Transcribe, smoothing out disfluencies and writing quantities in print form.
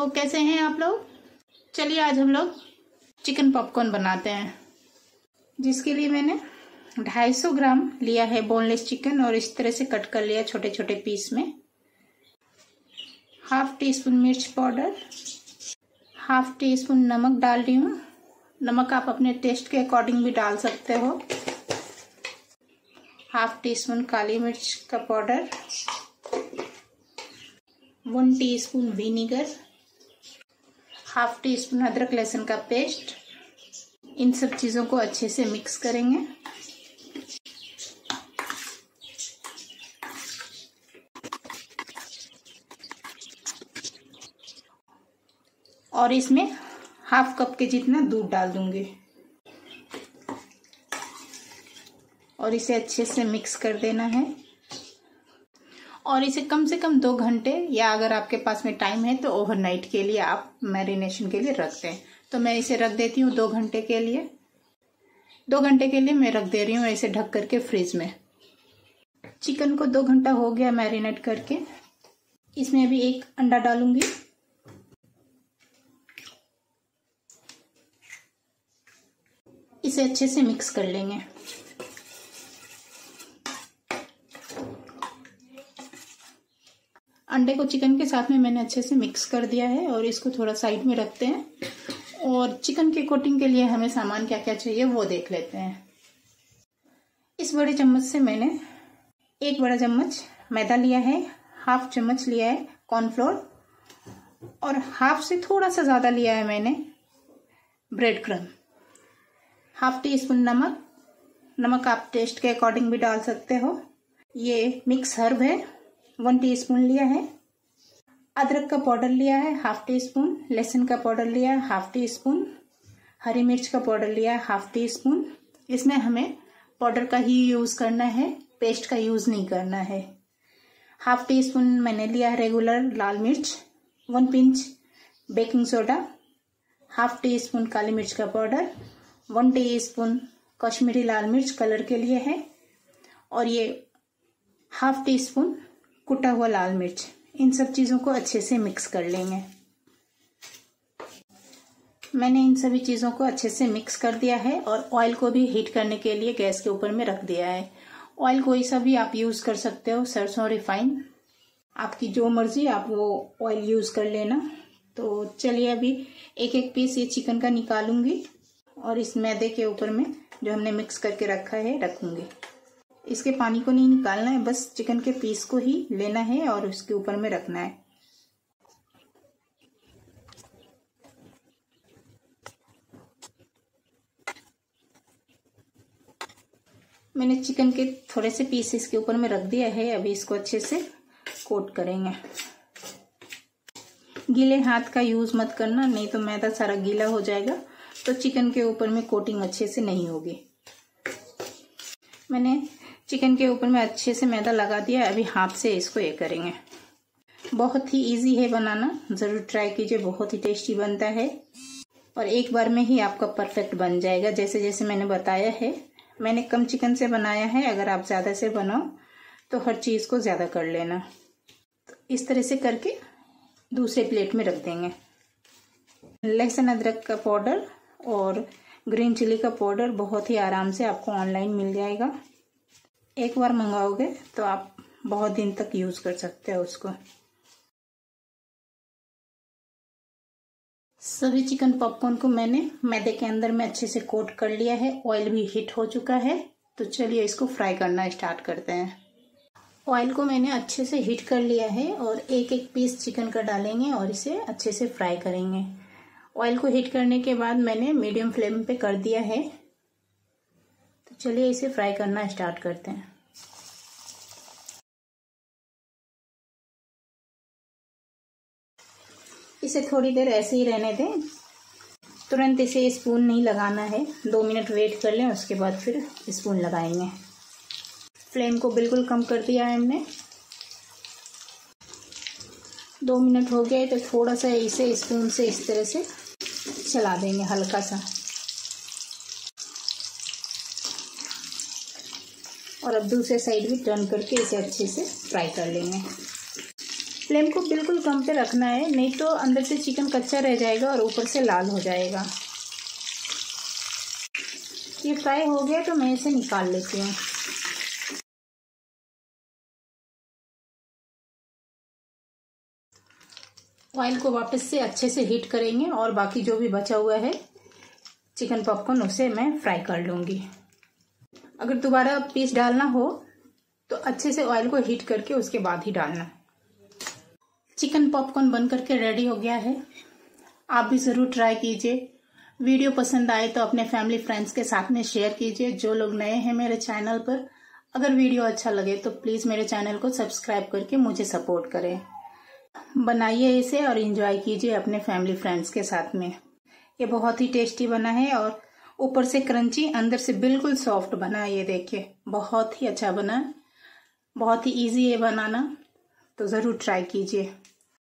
Hello, कैसे हैं आप लोग। चलिए आज हम लोग चिकन पॉपकॉर्न बनाते हैं, जिसके लिए मैंने 250 ग्राम लिया है बोनलेस चिकन और इस तरह से कट कर लिया छोटे छोटे पीस में। हाफ टी स्पून मिर्च पाउडर, हाफ टी स्पून नमक डाल रही हूँ। नमक आप अपने टेस्ट के अकॉर्डिंग भी डाल सकते हो। हाफ टी स्पून काली मिर्च का powder, 1 teaspoon vinegar, half teaspoon अदरक लहसुन का पेस्ट। इन सब चीज़ों को अच्छे से मिक्स करेंगे। और इसमें हाफ कप के जितना दूध डाल दूंगी और इसे अच्छे से मिक्स कर देना है। और इसे कम से कम 2 घंटे या अगर आपके पास में टाइम है तो ओवरनाइट के लिए आप मैरिनेशन के लिए रख दें। तो मैं इसे रख देती हूँ 2 घंटे के लिए। 2 घंटे के लिए मैं रख दे रही हूँ इसे ढक करके फ्रिज में। चिकन को 2 घंटा हो गया मैरिनेट करके। इसमें अभी 1 अंडा डालूंगी। इसे अच्छे से मिक्स कर लेंगे। अंडे को चिकन के साथ में मैंने अच्छे से मिक्स कर दिया है और इसको थोड़ा साइड में रखते हैं। और चिकन की कोटिंग के लिए हमें सामान क्या क्या चाहिए वो देख लेते हैं। इस बड़े चम्मच से मैंने 1 बड़ा चम्मच मैदा लिया है, हाफ चम्मच लिया है कॉर्नफ्लोर और हाफ से थोड़ा सा ज़्यादा लिया है मैंने bread crumb. Half teaspoon नमक आप टेस्ट के अकॉर्डिंग भी डाल सकते हो। ये मिक्स हर्ब है, 1 टीस्पून लिया है। अदरक का पाउडर लिया है हाफ टी स्पून, लहसुन का पाउडर लिया है हाफ टी स्पून, हरी मिर्च का पाउडर लिया है हाफ टी स्पून। इसमें हमें पाउडर का ही यूज़ करना है, पेस्ट का यूज़ नहीं करना है। हाफ टी स्पून मैंने लिया है रेगुलर लाल मिर्च, 1 pinch baking soda, half teaspoon काली मिर्च का पाउडर, 1 टीस्पून कश्मीरी लाल मिर्च कलर के लिए है और ये हाफ टी स्पून कुटा हुआ लाल मिर्च। इन सब चीज़ों को अच्छे से मिक्स कर लेंगे। मैंने इन सभी चीज़ों को अच्छे से मिक्स कर दिया है और ऑयल को भी हीट करने के लिए गैस के ऊपर में रख दिया है। ऑयल कोई सा भी आप यूज़ कर सकते हो, सरसों रिफाइन, आपकी जो मर्जी आप वो ऑयल यूज़ कर लेना। तो चलिए अभी एक एक पीस ये चिकन का निकालूंगी और इस मैदे के ऊपर में जो हमने मिक्स करके रखा है रखूंगी। इसके पानी को नहीं निकालना है, बस चिकन के पीस को ही लेना है और उसके ऊपर में रखना है। मैंने चिकन के थोड़े से पीस इसके ऊपर में रख दिया है। अभी इसको अच्छे से कोट करेंगे। गीले हाथ का यूज़ मत करना, नहीं तो मैदा सारा गीला हो जाएगा तो चिकन के ऊपर में कोटिंग अच्छे से नहीं होगी। मैंने चिकन के ऊपर में अच्छे से मैदा लगा दिया। अभी हाथ से इसको ये करेंगे। बहुत ही इजी है बनाना, ज़रूर ट्राई कीजिए, बहुत ही टेस्टी बनता है और एक बार में ही आपका परफेक्ट बन जाएगा जैसे जैसे मैंने बताया है। मैंने कम चिकन से बनाया है, अगर आप ज़्यादा से बनाओ तो हर चीज़ को ज़्यादा कर लेना। तो इस तरह से करके दूसरे प्लेट में रख देंगे। लहसुन अदरक का पाउडर और ग्रीन चिली का पाउडर बहुत ही आराम से आपको ऑनलाइन मिल जाएगा। एक बार मंगाओगे तो आप बहुत दिन तक यूज़ कर सकते हो उसको। सभी चिकन पॉपकॉर्न को मैंने मैदे के अंदर में अच्छे से कोट कर लिया है। ऑयल भी हीट हो चुका है तो चलिए इसको फ्राई करना स्टार्ट करते हैं। ऑयल को मैंने अच्छे से हीट कर लिया है और एक एक पीस चिकन का डालेंगे और इसे अच्छे से फ्राई करेंगे। ऑयल को हीट करने के बाद मैंने मीडियम फ्लेम पे कर दिया है। तो चलिए इसे फ्राई करना स्टार्ट करते हैं। इसे थोड़ी देर ऐसे ही रहने दें, तुरंत इसे स्पून नहीं लगाना है। 2 मिनट वेट कर लें, उसके बाद फिर स्पून लगाएंगे। फ्लेम को बिल्कुल कम कर दिया है हमने। 2 मिनट हो गए तो थोड़ा सा इसे स्पून से इस तरह से चला देंगे हल्का सा। और अब दूसरे साइड भी टर्न करके इसे अच्छे से फ्राई कर लेंगे। फ्लेम को बिल्कुल कम पे रखना है, नहीं तो अंदर से चिकन कच्चा रह जाएगा और ऊपर से लाल हो जाएगा। ये फ्राई हो गया तो मैं इसे निकाल लेती हूँ। ऑयल को वापस से अच्छे से हीट करेंगे और बाकी जो भी बचा हुआ है चिकन पॉपकॉर्न उसे मैं फ्राई कर लूँगी। अगर दोबारा पीस डालना हो तो अच्छे से ऑयल को हीट करके उसके बाद ही डालना। चिकन पॉपकॉर्न बन करके रेडी हो गया है। आप भी ज़रूर ट्राई कीजिए। वीडियो पसंद आए तो अपने फैमिली फ्रेंड्स के साथ में शेयर कीजिए। जो लोग नए हैं मेरे चैनल पर, अगर वीडियो अच्छा लगे तो प्लीज़ मेरे चैनल को सब्सक्राइब करके मुझे सपोर्ट करें। बनाइए इसे और एंजॉय कीजिए अपने फैमिली फ्रेंड्स के साथ में। ये बहुत ही टेस्टी बना है और ऊपर से क्रंची, अंदर से बिल्कुल सॉफ्ट बना है। ये देखिए, बहुत ही अच्छा बना है। बहुत ही इजी है बनाना, तो ज़रूर ट्राई कीजिए।